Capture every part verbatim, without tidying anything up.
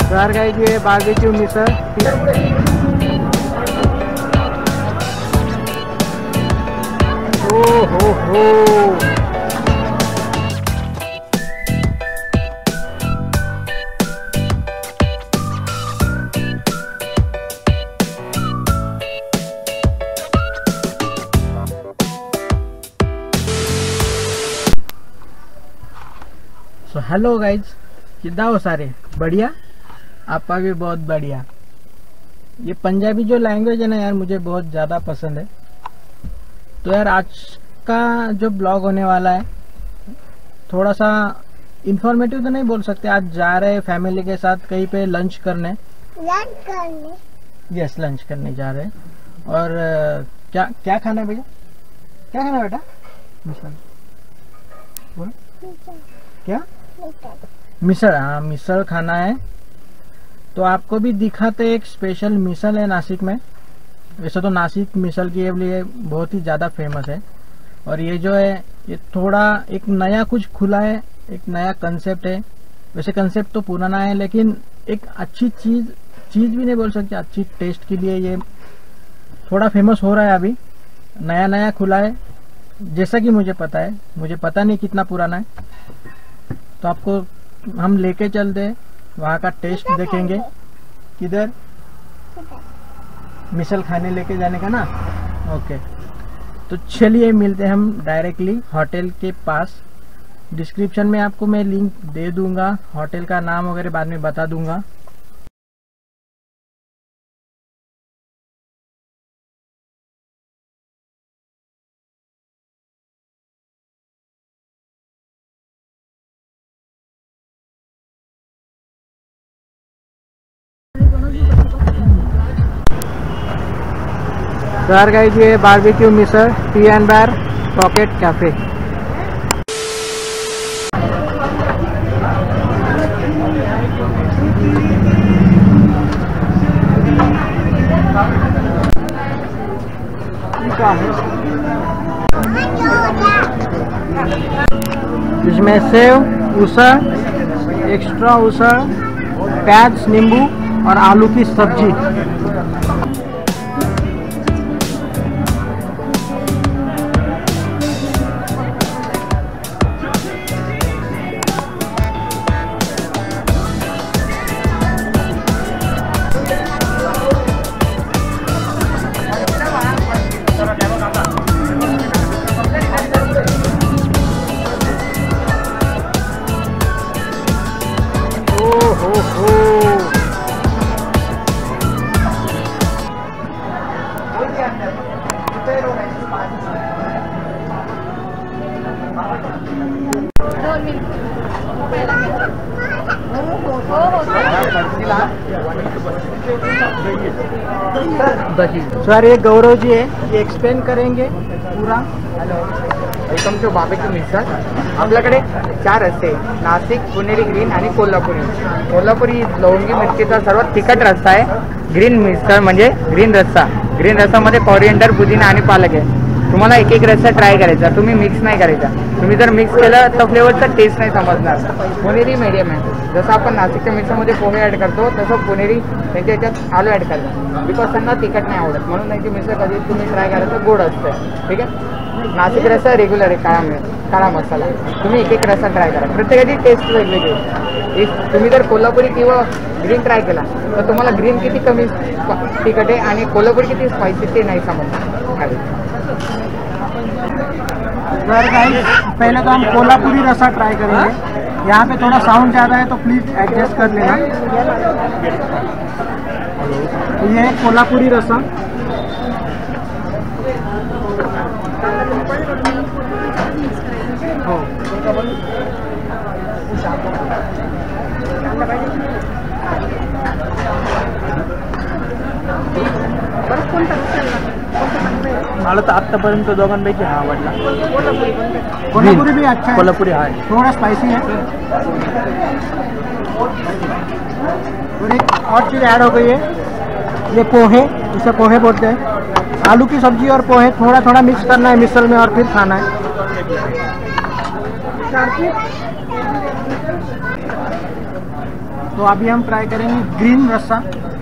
यार गाइस ये बारबेक्यू मिसल ओ हो हो। सो हेलो गाइज, कितना हो सारे बढ़िया? आपका भी बहुत बढ़िया। ये पंजाबी जो लैंग्वेज है ना यार, मुझे बहुत ज़्यादा पसंद है। तो यार आज का जो ब्लॉग होने वाला है थोड़ा सा इंफॉर्मेटिव तो नहीं बोल सकते। आज जा रहे हैं फैमिली के साथ कहीं पे लंच करने। लंच करने यस, लंच करने जा रहे हैं। और क्या क्या खाना है भैया? क्या खाना है बेटा? मिसल बोलो क्या? मिसल। हाँ, मिसल खाना है। तो आपको भी दिखाते एक स्पेशल मिसल है नासिक में। वैसे तो नासिक मिसल के लिए बहुत ही ज़्यादा फेमस है। और ये जो है ये थोड़ा एक नया कुछ खुला है, एक नया कंसेप्ट है। वैसे कंसेप्ट तो पुराना है, लेकिन एक अच्छी चीज़ चीज़ भी नहीं बोल सकते, अच्छी टेस्ट के लिए ये थोड़ा फेमस हो रहा है। अभी नया नया खुला है जैसा कि मुझे पता है। मुझे पता नहीं कितना पुराना है। तो आपको हम लेके चलते हैं, वहाँ का टेस्ट देखेंगे। किधर? मिसल खाने लेके जाने का ना। ओके, तो चलिए मिलते हैं हम डायरेक्टली होटल के पास। डिस्क्रिप्शन में आपको मैं लिंक दे दूंगा, होटल का नाम वगैरह बाद में बता दूंगा। यार गाइस ये barbecue misal tea and bar pocket cafe. इसमें सेव, उसळ, एक्स्ट्रा उसळ, प्याज, नींबू और आलू की सब्जी। सर ये गौरव जी है, ये एक्सप्लेन करेंगे पूरा। Hello, welcome to barbecue misal. आपल्याकडे चार रस्ते, नाशिक, पुणेरी ग्रीन आणि कोल्हापुरी। कोल्हापुरी लवंगी मिरचीचा सर्वात तिखट रस्सा आहे। ग्रीन मिसळ म्हणजे ग्रीन रस्सा। ग्रीन रस्सामध्ये कॉरिएंडर, पुदिना आणि पालक आहे। तुम्हाला एक एक रस्सा ट्राय करायचा, तुम्ही मिक्स नाही करायचा। तुम्ही जर मिक्स केलं तर फ्लेवरचा टेस्ट नाही समजणार। पुणेरी मीडियम आहे, जसं आपण नाशिकच्या मिसळमध्ये पोहे ॲड करतो तसं पुणेरी त्यांच्या याच्यात आलू ॲड करतात, बिकॉज त्यांना तिखट नाही आवडत, म्हणून त्यांची मिसळ कधी तुम्ही ट्राय करायचं गोड असतं। ठीक आहे, नाशिक रस्सा रेग्युलर आहे, काळा काळा मसाला। तुम्ही एक एक रस्सा ट्राय करा, प्रत्येकाची टेस्ट वेगवेगळी आहे। एक तुम्ही जर कोल्हापुरी किंवा ग्रीन ट्राय केला तर तुम्हाला ग्रीन किती कमी तिखट आहे आणि कोल्हापुरी किती स्पाइसी ते नाही समजणार। पहले तो हम कोल्हापुरी रसा ट्राई करेंगे। यहाँ पे थोड़ा साउंड ज़्यादा है तो प्लीज़ एडजस्ट कर लेना। तो ये है कोल्हापुरी रसा। हो मला तर आत्तापर्यंत दोघांपैकी हा आवडला। कोल्हापुरी भी अच्छा है, कोल्हापुरी हा थोड़ा स्पाइसी है। और एक और चीज़ ऐड हो गई है, ये पोहे, इसे पोहे बोलते हैं। आलू की सब्जी और पोहे थोड़ा थोड़ा मिक्स करना है मिसल में और फिर खाना है। तो अभी हम ट्राई करेंगे ग्रीन रस्सा।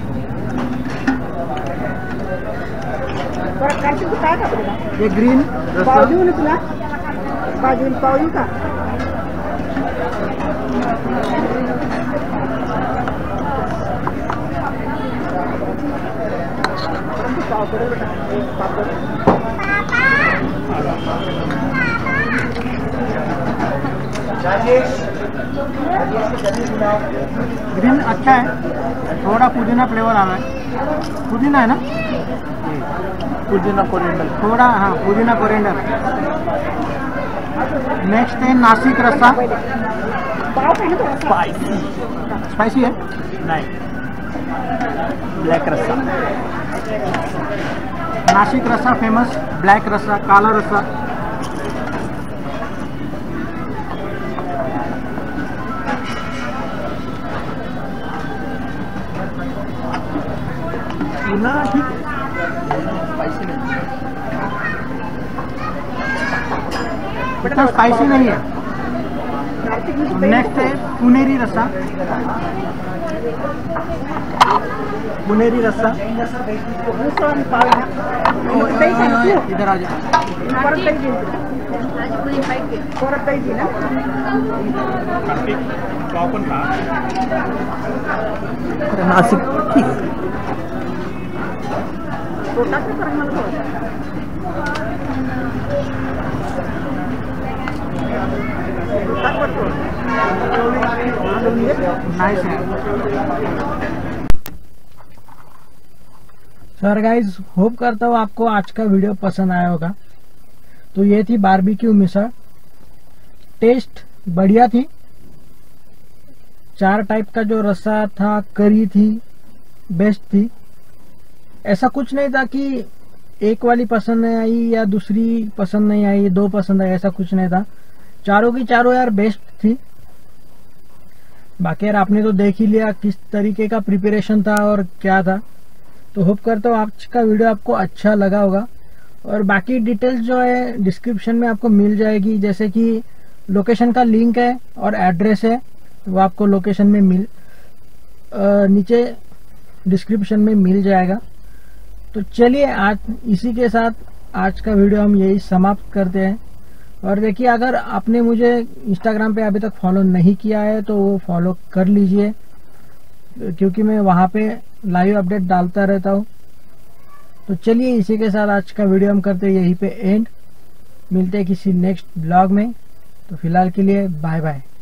ये ग्रीन रस्सा ग्रीन अच्छा है, थोड़ा पुदीना फ्लेवर आ रहा है। पुदीना है ना, पुदीना कोरिएंडर थोड़ा, हाँ पुदीना कोरिएंडर। नेक्स्ट है नासिक रस्सा। स्पाइसी स्पाइसी है नहीं, ब्लैक रस्सा। नासिक रस्सा फेमस, ब्लैक रस्सा, काला रस्सा। ना ठीक, स्पाइसी नहीं, इतना स्पाइसी नहीं है। नेक्स्ट है पुनेरी रस्सा। पुनेरी रस्सा इधर आ जाओ। नासिक नाइस है। सर गाइज, होप करता हूँ आपको आज का वीडियो पसंद आया होगा। तो ये थी बारबेक्यू मिसळ, टेस्ट बढ़िया थी। चार टाइप का जो रस्सा था, करी थी, बेस्ट थी। ऐसा कुछ नहीं था कि एक वाली पसंद नहीं आई या दूसरी पसंद नहीं आई, दो पसंद आई, ऐसा कुछ नहीं था। चारों की चारों यार बेस्ट थी। बाकी यार आपने तो देख ही लिया किस तरीके का प्रिपरेशन था और क्या था। तो होप करता हूँ आज का वीडियो आपको अच्छा लगा होगा। और बाकी डिटेल्स जो है डिस्क्रिप्शन में आपको मिल जाएगी, जैसे कि लोकेशन का लिंक है और एड्रेस है, वो आपको लोकेशन में मिल आ, नीचे डिस्क्रिप्शन में मिल जाएगा। तो चलिए आज इसी के साथ आज का वीडियो हम यही समाप्त करते हैं। और देखिए, अगर आपने मुझे इंस्टाग्राम पे अभी तक फॉलो नहीं किया है तो वो फॉलो कर लीजिए, क्योंकि मैं वहाँ पे लाइव अपडेट डालता रहता हूँ। तो चलिए इसी के साथ आज का वीडियो हम करते हैं यहीं पे एंड। मिलते हैं किसी नेक्स्ट ब्लॉग में। तो फिलहाल के लिए बाय बाय।